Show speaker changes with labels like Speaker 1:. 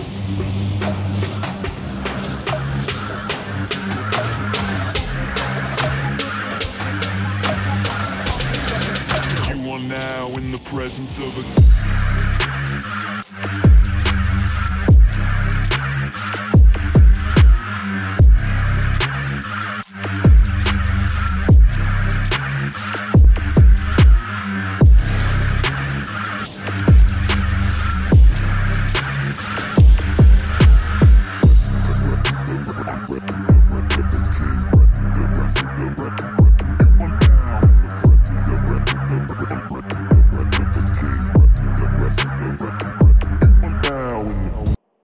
Speaker 1: You are now in the presence of a